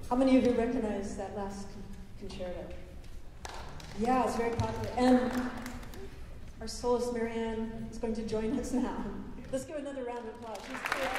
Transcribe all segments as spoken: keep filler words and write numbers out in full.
How many of you recognize that last concerto? Yeah, it's very popular. And our soloist, Marianne, is going to join us now. Let's give another round of applause. She's great.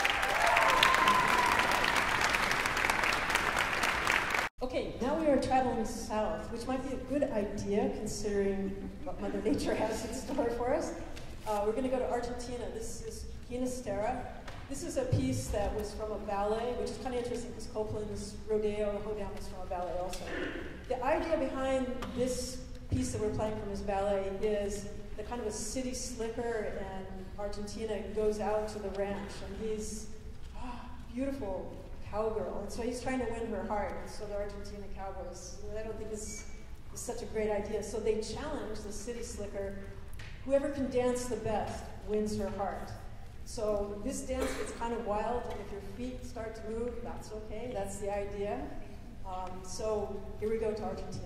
Okay, now we are traveling south, which might be a good idea considering what Mother Nature has in store for us. Uh, we're going to go to Argentina. This is Ginastera. This is a piece that was from a ballet, which is kind of interesting because Copland's Rodeo Hoedown was from a ballet also. The idea behind this piece that we're playing from his ballet is the kind of a city slicker, and Argentina goes out to the ranch, and he's ah, beautiful cowgirl, and so he's trying to win her heart. And so the Argentina cowboys, I don't think this is such a great idea. So they challenge the city slicker. Whoever can dance the best wins her heart. So this dance gets kind of wild, and if your feet start to move, that's okay. That's the idea. Um, so here we go to Argentina.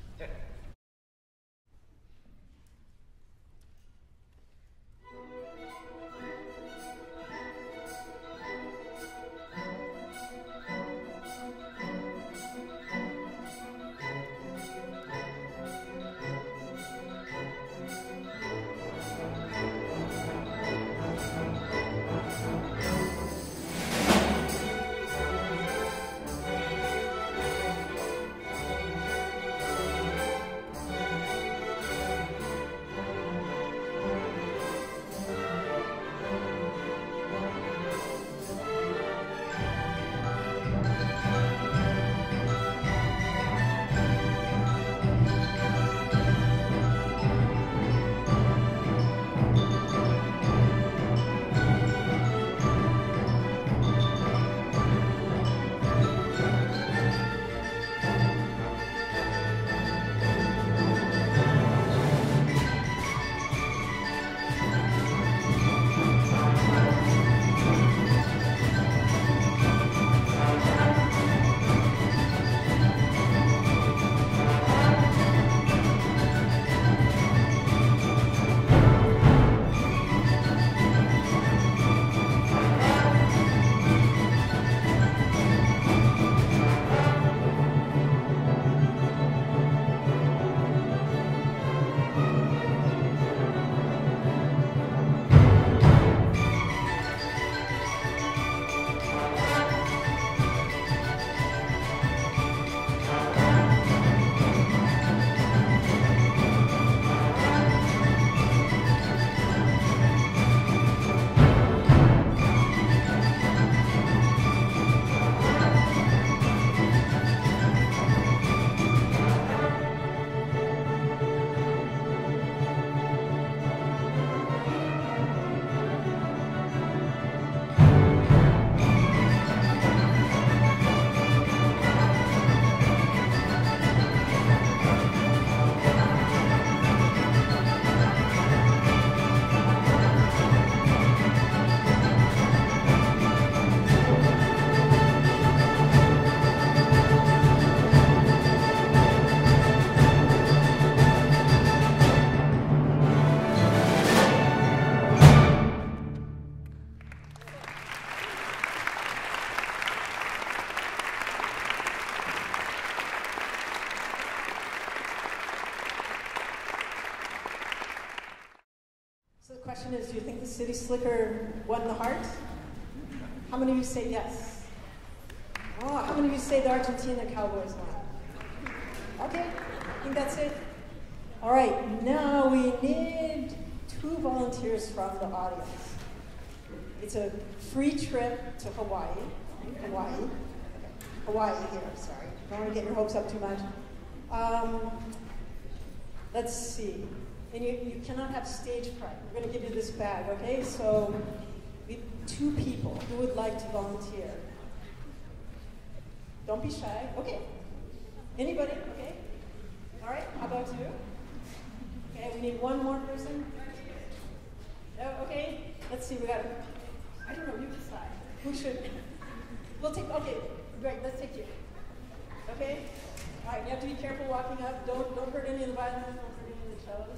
The question is, do you think the city slicker won the heart? How many of you say yes? Oh, how many of you say the Argentina Cowboys won? Okay, I think that's it. All right, now we need two volunteers from the audience. It's a free trip to Hawaii. Hawaii. Okay. Hawaii here, sorry. Don't want to get your hopes up too much. Um, let's see. And you, you cannot have stage fright. We're going to give you this bag, okay? So we have two people who would like to volunteer. Don't be shy. Okay. Anybody? Okay. All right. How about you? Okay. We need one more person. No. Okay. Let's see. We got. I don't know. You decide. Who should? We'll take. Okay. Great. Let's take you. Okay. All right. You have to be careful walking up. Don't don't hurt any of the violins. Don't hurt any of the cellos.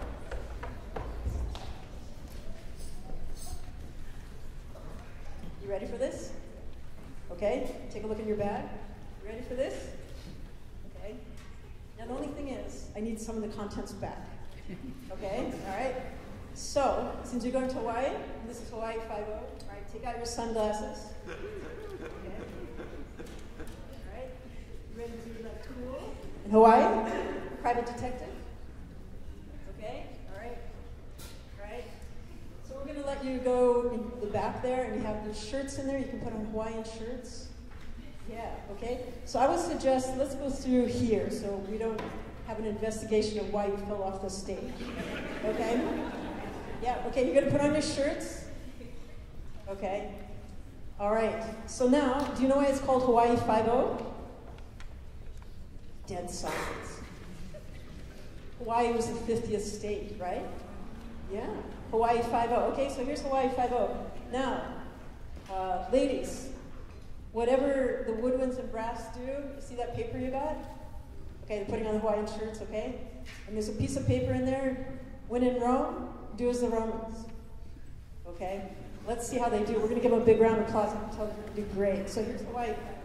You ready for this? Okay, take a look in your bag. You ready for this? Okay. Now the only thing is, I need some of the contents back. Okay, all right. So, since you're going to Hawaii, and this is Hawaii five oh, all right, take out your sunglasses. Okay. All right, you ready to be like cool? In Hawaii, private detective. Okay, all right, all right. So we're gonna let you go in the back there, and you have the shirts in there. You can put on Hawaiian shirts. Yeah, okay. So I would suggest, let's go through here so we don't have an investigation of why you fell off the stage. Okay? Yeah, okay, you're gonna put on your shirts. Okay. All right. So now, do you know why it's called Hawaii five oh? Dead silence. Hawaii was the fiftieth state, right? Yeah. Hawaii five oh. Okay, so here's Hawaii five oh. Now, uh, ladies, whatever the woodwinds and brass do, you see that paper you got? Okay, they're putting on the Hawaiian shirts, okay? And there's a piece of paper in there. When in Rome, do as the Romans. Okay? Let's see how they do. We're going to give them a big round of applause. I'm telling you, they're going to do great. So here's Hawaii.